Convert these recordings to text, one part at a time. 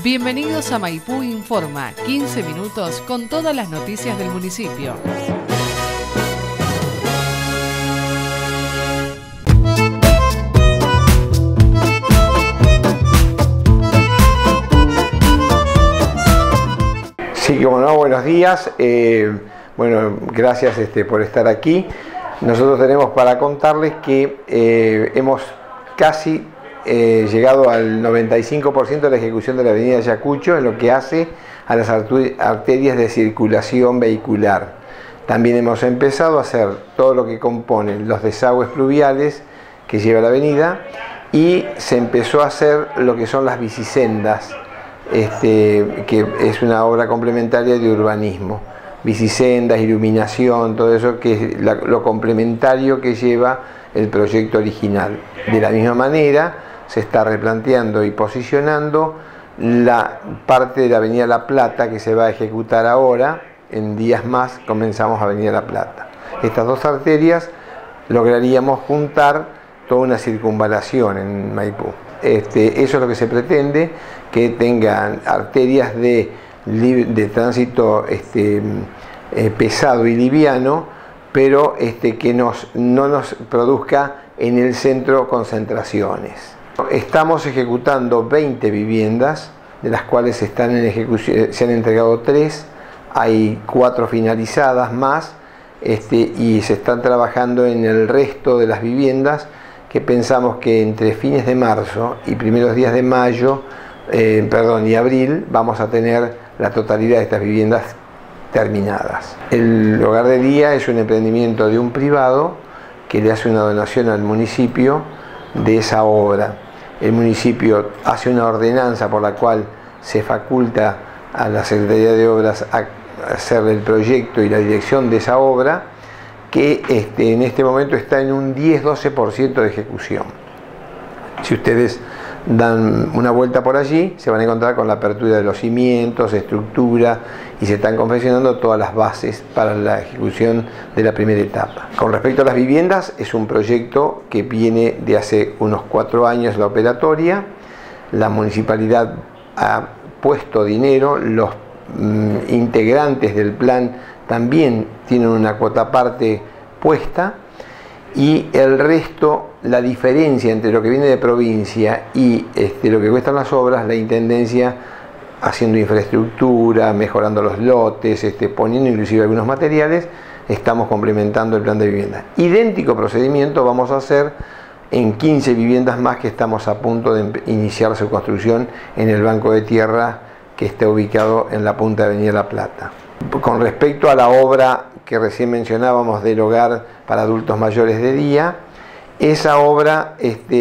Bienvenidos a Maipú Informa, 15 minutos con todas las noticias del municipio. Sí, como no, buenos días. Bueno, gracias por estar aquí. Nosotros tenemos para contarles que hemos casi llegado al 95% de la ejecución de la avenida Ayacucho en lo que hace a las arterias de circulación vehicular. También hemos empezado a hacer todo lo que componen los desagües pluviales que lleva la avenida y se empezó a hacer lo que son las bicisendas, que es una obra complementaria de urbanismo. Bicisendas, iluminación, todo eso que es lo complementario que lleva el proyecto original. De la misma manera se está replanteando y posicionando la parte de la avenida La Plata que se va a ejecutar ahora. En días más comenzamos avenida La Plata. Estas dos arterias lograríamos juntar toda una circunvalación en Maipú. Eso es lo que se pretende, que tengan arterias de tránsito pesado y liviano, pero que no nos produzca en el centro concentraciones. Estamos ejecutando 20 viviendas, de las cuales están en ejecución, se han entregado 3, hay 4 finalizadas más, y se están trabajando en el resto de las viviendas, que pensamos que entre fines de marzo y primeros días de mayo, y abril, vamos a tener la totalidad de estas viviendas terminadas. El hogar de día es un emprendimiento de un privado que le hace una donación al municipio de esa obra. El municipio hace una ordenanza por la cual se faculta a la Secretaría de Obras a hacer el proyecto y la dirección de esa obra, que en este momento está en un 10-12% de ejecución. Si ustedes dan una vuelta por allí, se van a encontrar con la apertura de los cimientos, estructura, y se están confeccionando todas las bases para la ejecución de la primera etapa. Con respecto a las viviendas, es un proyecto que viene de hace unos 4 años la operatoria. La municipalidad ha puesto dinero, los integrantes del plan también tienen una cuota aparte puesta, y el resto, la diferencia entre lo que viene de provincia y lo que cuestan las obras, la Intendencia haciendo infraestructura, mejorando los lotes, poniendo inclusive algunos materiales, estamos complementando el plan de vivienda. Idéntico procedimiento vamos a hacer en 15 viviendas más que estamos a punto de iniciar su construcción en el banco de tierra que está ubicado en la punta de avenida La Plata. Con respecto a la obra que recién mencionábamos del hogar para adultos mayores de día, esa obra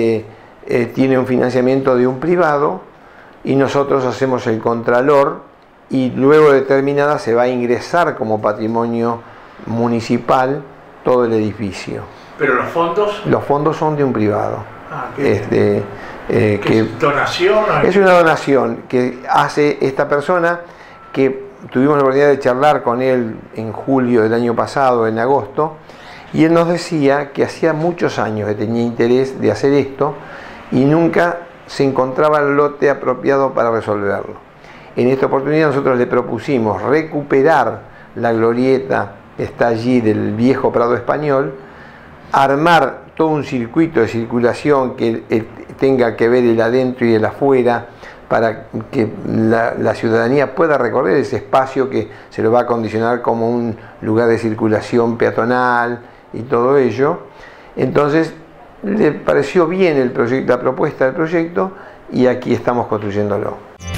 tiene un financiamiento de un privado y nosotros hacemos el contralor, y luego de terminada se va a ingresar como patrimonio municipal todo el edificio. ¿Pero los fondos? Los fondos son de un privado. ¿Qué es donación? Es una donación que hace esta persona, que tuvimos la oportunidad de charlar con él en julio del año pasado, en agosto, y él nos decía que hacía muchos años que tenía interés de hacer esto y nunca se encontraba el lote apropiado para resolverlo. En esta oportunidad nosotros le propusimos recuperar la glorieta que está allí del viejo Prado Español, armar todo un circuito de circulación que tenga que ver el adentro y el afuera, para que la ciudadanía pueda recorrer ese espacio que se lo va a acondicionar como un lugar de circulación peatonal y todo ello. Entonces le pareció bien el proyecto, la propuesta del proyecto, y aquí estamos construyéndolo.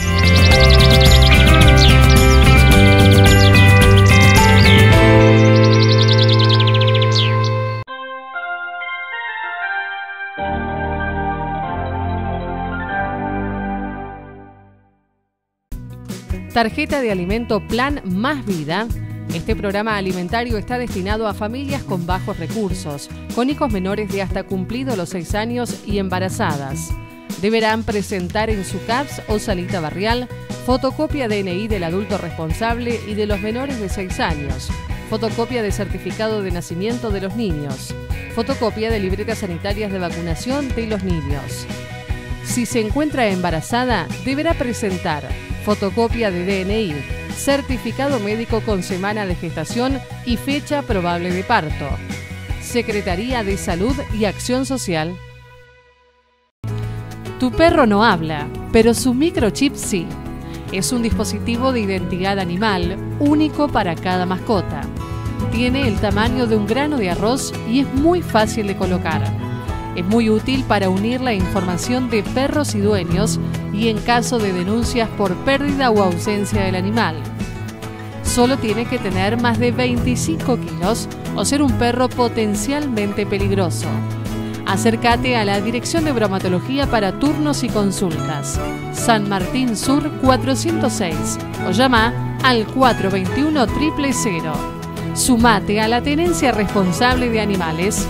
Tarjeta de alimento Plan Más Vida. Este programa alimentario está destinado a familias con bajos recursos, con hijos menores de hasta cumplidos los 6 años y embarazadas. Deberán presentar en su CAPS o salita barrial fotocopia DNI del adulto responsable y de los menores de 6 años, fotocopia de certificado de nacimiento de los niños, fotocopia de libretas sanitarias de vacunación de los niños. Si se encuentra embarazada, deberá presentar fotocopia de DNI, certificado médico con semana de gestación y fecha probable de parto. Secretaría de Salud y Acción Social. Tu perro no habla, pero su microchip sí. Es un dispositivo de identidad animal único para cada mascota. Tiene el tamaño de un grano de arroz y es muy fácil de colocar. Es muy útil para unir la información de perros y dueños y en caso de denuncias por pérdida o ausencia del animal. Solo tiene que tener más de 25 kilos o ser un perro potencialmente peligroso. Acércate a la Dirección de Bromatología para turnos y consultas. San Martín Sur 406 o llama al 421-000. Sumate a la tenencia responsable de animales.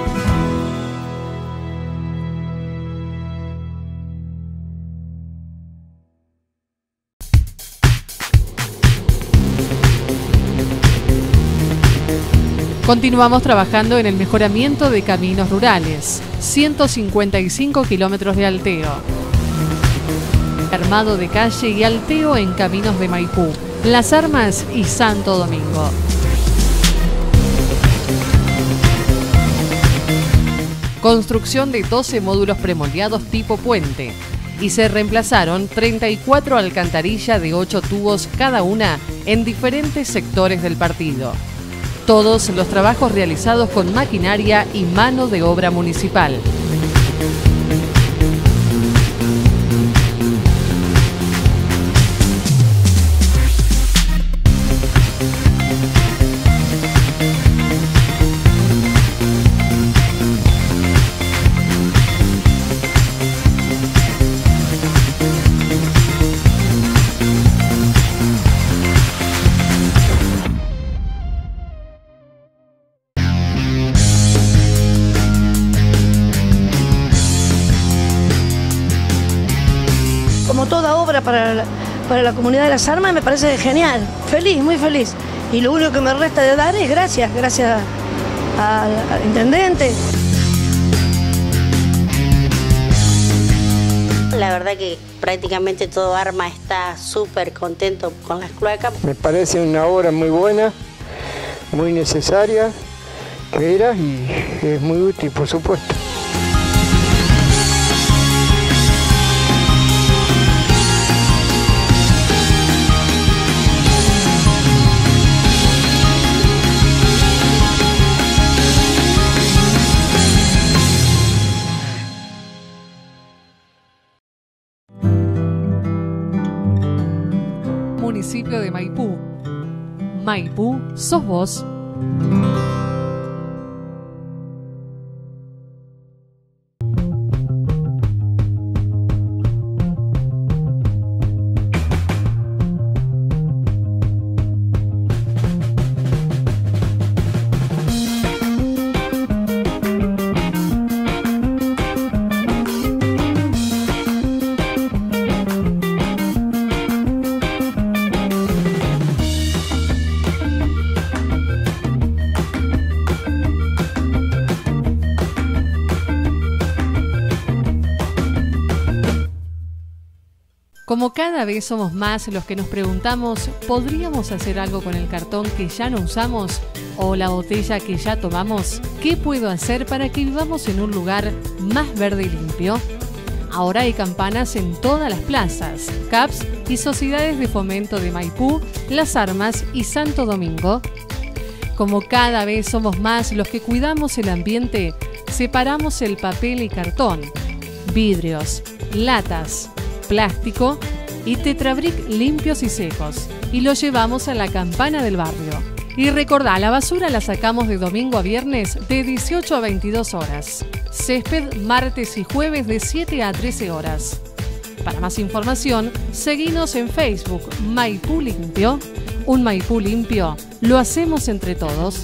Continuamos trabajando en el mejoramiento de caminos rurales. 155 kilómetros de alteo. Armado de calle y alteo en caminos de Maipú, Las Armas y Santo Domingo. Construcción de 12 módulos premoldeados tipo puente. Y se reemplazaron 34 alcantarillas de 8 tubos cada una en diferentes sectores del partido. Todos los trabajos realizados con maquinaria y mano de obra municipal. Como toda obra para la comunidad de Las Armas, me parece genial, feliz, muy feliz. Y lo único que me resta de dar es gracias al intendente. La verdad que prácticamente todo Arma está súper contento con las cloacas. Me parece una obra muy buena, muy necesaria, que era y es muy útil, por supuesto. Municipio de Maipú. Maipú, sos vos. Como cada vez somos más los que nos preguntamos, ¿podríamos hacer algo con el cartón que ya no usamos o la botella que ya tomamos? ¿Qué puedo hacer para que vivamos en un lugar más verde y limpio? Ahora hay campanas en todas las plazas, CAPS y sociedades de fomento de Maipú, Las Armas y Santo Domingo. Como cada vez somos más los que cuidamos el ambiente, separamos el papel y cartón, vidrios, latas, plástico y tetrabric limpios y secos y lo llevamos a la campana del barrio. Y recordá, la basura la sacamos de domingo a viernes de 18 a 22 horas. Césped martes y jueves de 7 a 13 horas. Para más información, seguinos en Facebook Maipú Limpio. Un Maipú limpio lo hacemos entre todos.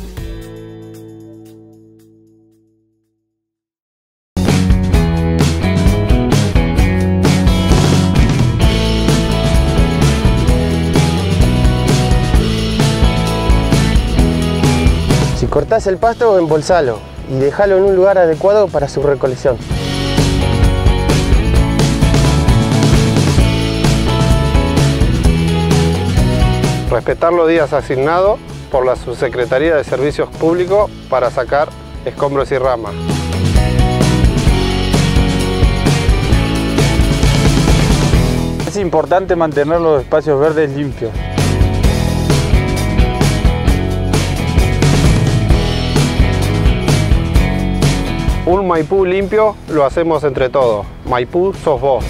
Si cortás el pasto, embolsalo y dejalo en un lugar adecuado para su recolección. Respetar los días asignados por la Subsecretaría de Servicios Públicos para sacar escombros y ramas. Es importante mantener los espacios verdes limpios. Un Maipú limpio lo hacemos entre todos. Maipú sos vos.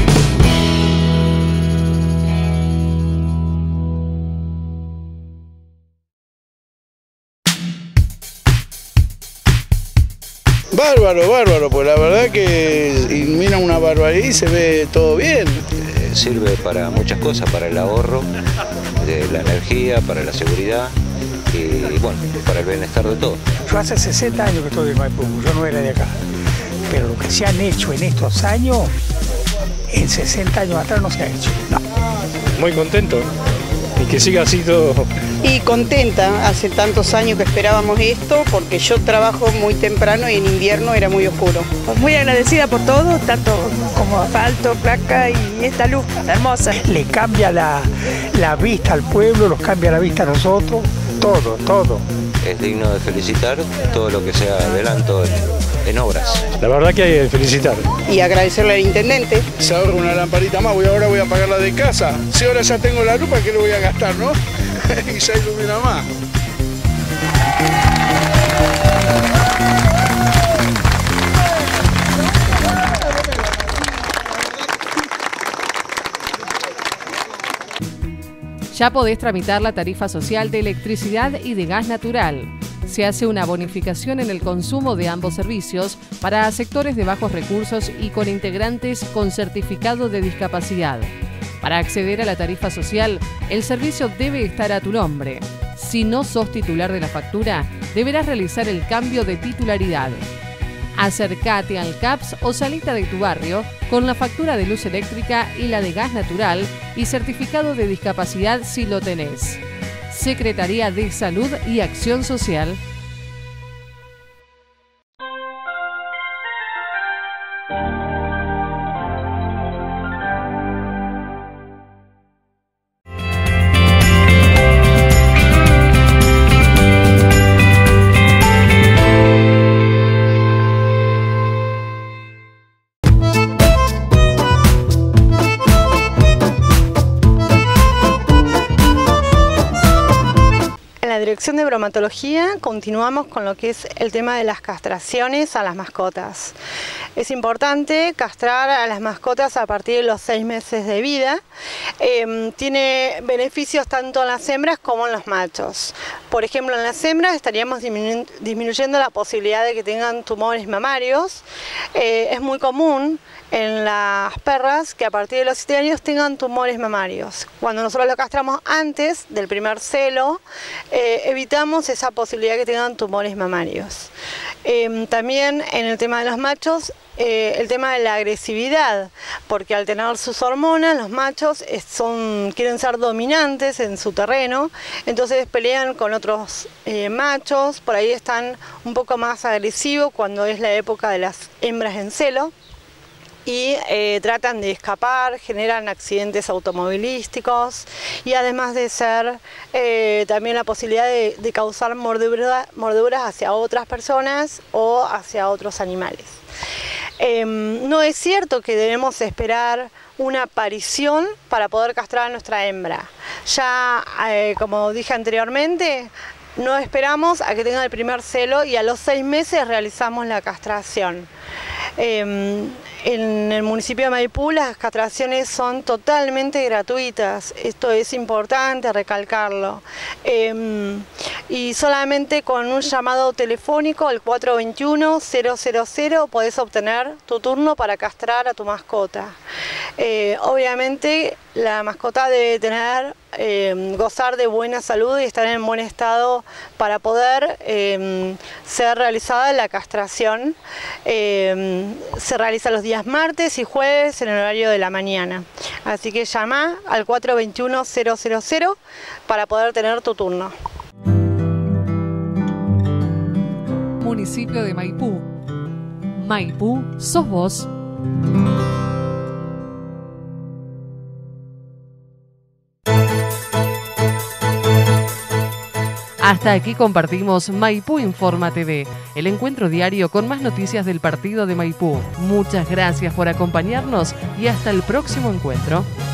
Bárbaro, pues la verdad que ilumina una barbaridad y se ve todo bien. Sirve para muchas cosas, para el ahorro de la energía, para la seguridad y bueno, para el bienestar de todos. Yo hace 60 años que estoy en Maipú, yo no era de acá, pero lo que se han hecho en estos años, en 60 años atrás no se ha hecho. No. Muy contento y que siga así todo. Y contenta, hace tantos años que esperábamos esto, porque yo trabajo muy temprano y en invierno era muy oscuro. Muy agradecida por todo, tanto como asfalto, placa y esta luz hermosa. Le cambia la vista al pueblo, nos cambia la vista a nosotros, todo. Es digno de felicitar todo lo que se adelantó en obras. La verdad que hay que felicitar. Y agradecerle al intendente. Se ahorra una lamparita más, ahora voy a pagar la de casa. Si ahora ya tengo la lupa, ¿qué le voy a gastar, no? Y ya ilumina más. Ya podés tramitar la tarifa social de electricidad y de gas natural. Se hace una bonificación en el consumo de ambos servicios para sectores de bajos recursos y con integrantes con certificado de discapacidad. Para acceder a la tarifa social, el servicio debe estar a tu nombre. Si no sos titular de la factura, deberás realizar el cambio de titularidad. Acércate al CAPS o salita de tu barrio con la factura de luz eléctrica y la de gas natural y certificado de discapacidad si lo tenés. Secretaría de Salud y Acción Social. Dirección de Bromatología continuamos con lo que es el tema de las castraciones a las mascotas. Es importante castrar a las mascotas a partir de los 6 meses de vida. Tiene beneficios tanto en las hembras como en los machos. Por ejemplo, en las hembras estaríamos disminuyendo la posibilidad de que tengan tumores mamarios. Es muy común en las perras que a partir de los 7 años tengan tumores mamarios. Cuando nosotros lo castramos antes del primer celo, evitamos esa posibilidad de que tengan tumores mamarios. También en el tema de los machos, el tema de la agresividad, porque al tener sus hormonas, los machos quieren ser dominantes en su terreno, entonces pelean con otros machos, por ahí están un poco más agresivos cuando es la época de las hembras en celo. Y tratan de escapar, generan accidentes automovilísticos y además de ser también la posibilidad de causar mordeduras hacia otras personas o hacia otros animales. No es cierto que debemos esperar una aparición para poder castrar a nuestra hembra. Ya, como dije anteriormente, no esperamos a que tenga el primer celo y a los 6 meses realizamos la castración. En el municipio de Maipú las castraciones son totalmente gratuitas, esto es importante recalcarlo, y solamente con un llamado telefónico al 421-000 podés obtener tu turno para castrar a tu mascota. Obviamente la mascota debe gozar de buena salud y estar en buen estado para poder ser realizada la castración. Se realiza los días martes y jueves en el horario de la mañana. Así que llama al 421-000 para poder tener tu turno. Municipio de Maipú. Maipú, sos vos. Hasta aquí compartimos Maipú Informa TV, el encuentro diario con más noticias del partido de Maipú. Muchas gracias por acompañarnos y hasta el próximo encuentro.